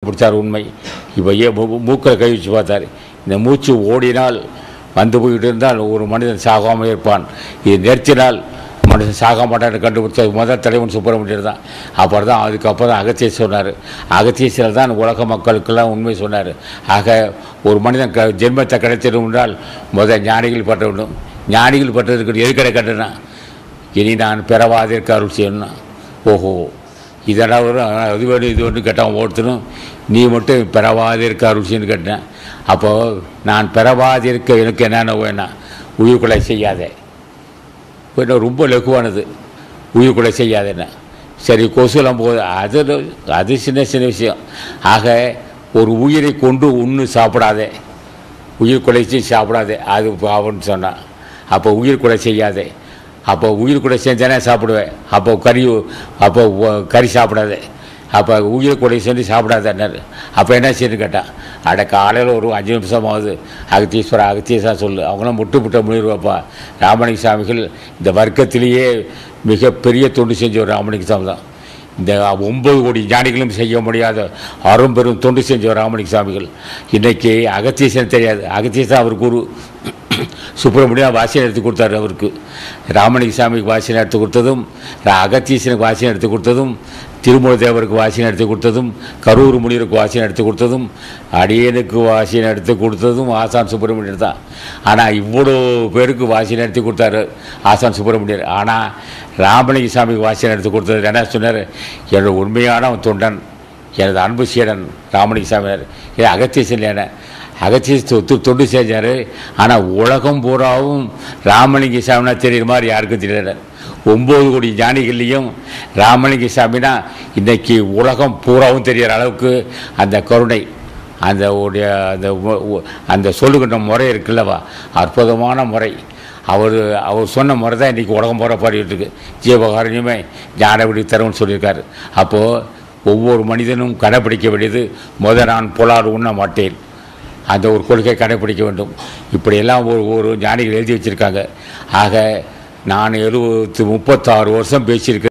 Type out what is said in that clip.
கண்டுபிடிச்சார் உண்மை. இப்போ மூக்கில் கை வச்சு பார்த்தார். இந்த மூச்சு ஓடினால் வந்து போய்கிட்டு இருந்தால் ஒரு மனிதன் சாகாமல் இருப்பான், இது நிறுத்தினால் மனுஷன் சாக மாட்டான்னு கண்டுபிடிச்ச முதல் தலைவன் சுப்பிரமணியர் தான். அப்புறம் தான் அதுக்கப்புறம் தான் அகத்தியர் சொன்னார். அகத்தியர் தான் உலக மக்களுக்கெல்லாம் உண்மை சொன்னார். ஆக ஒரு மனிதன் ஜென்மத்தை கிடைத்திடும் என்றால் முதல் ஞானிகள் பற்ற வேண்டும். ஞானிகள் பற்றதுக்கு எதுக்கடை கட்டுனா இனி நான் பிறவாதிருக்க அருள் செய்யணும்னா, ஓஹோ இதெல்லாம் ஒரு அது வேணும் இது ஒன்று கேட்டால் ஓடுத்தணும், நீ மட்டும் பிறவாதிருக்க அருள் செய்யணும்னு கேட்டேன். அப்போது நான் பிறவாதிருக்க எனக்கு என்னென்ன வேணாம், உயிர்கொலை செய்யாதே, ரொம்ப லகுவானது, உயிர்கொலை செய்யாதேன்னு. சரி கொசுலாம் போகுது, அது சின்ன சின்ன விஷயம். ஆக ஒரு உயிரை கொண்டு உண்ணு சாப்பிடாதே, உயிர் கொலை செய்ய சாப்பிடாதே, அது பாவம்னு சொன்னான். அப்போ உயிர் கொலை செய்யாதே, அப்போ உயிர் கொலை செஞ்சானே சாப்பிடுவேன், அப்போ கறி சாப்பிடாதே, அப்போ உயிர் கொலை செஞ்சு சாப்பிடாதேன்னாரு. அப்போ என்ன செய்யணும்னு கேட்டான். காலையில் ஒரு 5 நிமிஷமாவது அகத்தீஸ்வரா சொல்லு. அவங்களாம் முட்டு முனிர்வாப்பா. ராமலிங்க சாமிகள் இந்த வர்க்கத்திலேயே மிகப்பெரிய தொண்டு செஞ்சவர் ராமலிங்க சாமி தான். இந்த 9 கோடி ஞானிகளும் செய்ய முடியாத அரும்பெரும் தொண்டு செஞ்சவர் ராமலிங்க சாமிகள். இன்றைக்கி அகத்தீசன் தெரியாது, அகத்தீசன் அவர் குரு. சுப்பிரமணியம் வாசியம் எடுத்து கொடுத்தாரு அவருக்கு. ராமலிங்க சாமிக்கு வாசியம் எடுத்து கொடுத்ததும், அகத்தீசனுக்கு வாசியம் எடுத்து கொடுத்ததும், திருமூல தேவருக்கு வாசியம் எடுத்து கொடுத்ததும், கரூர் முனிவருக்கு வாசியம் எடுத்து கொடுத்ததும், அடியனுக்கு வாசியம் எடுத்து கொடுத்ததும் ஆசான் சுப்பிரமணியர் தான். ஆனால் இவ்வளோ பேருக்கு வாசியம் எடுத்து கொடுத்தாரு ஆசான் சுப்பிரமணியர். ஆனால் ராமலிங்க சாமிக்கு வாசியம் எடுத்து கொடுத்தது என்ன சொன்னார், என்னோட உண்மையான தொண்டன், எனது அன்பு சீடன் ராமலிங்க சாமியார். இது அகத்தீசன் என்ன அகத்தீச தொண்டு செஞ்சார். ஆனால் உலகம் பூராவும் ராமலிங்க சாமினா தெரியுற மாதிரி யாருக்கும் தெரியல. 9 கோடி ஞானிகள்லேயும் ராமலிங்க சாமினா இன்றைக்கி உலகம் பூராவும் தெரிகிற அளவுக்கு அந்த கருணை, அந்த அந்த சொல்லுகின்ற முறை இருக்குல்லவா, அற்புதமான முறை. அவர் சொன்ன முறை தான் இன்றைக்கி உலகம் பூரா பாடிட்டு இருக்கு. ஜீவகாரணியுமே ஞானவிடி தரும்னு சொல்லியிருக்காரு. அப்போது ஒவ்வொரு மனிதனும் கடைப்பிடிக்க வேண்டியது, நான் புலார் உண்ண மாட்டேன், அந்த ஒரு கொள்கை கடைப்பிடிக்க வேண்டும். இப்படியெல்லாம் ஒரு ஞானிகள் எழுதி வச்சுருக்காங்க. ஆக நான் 36 வருஷம் பேசியிருக்கிறேன்.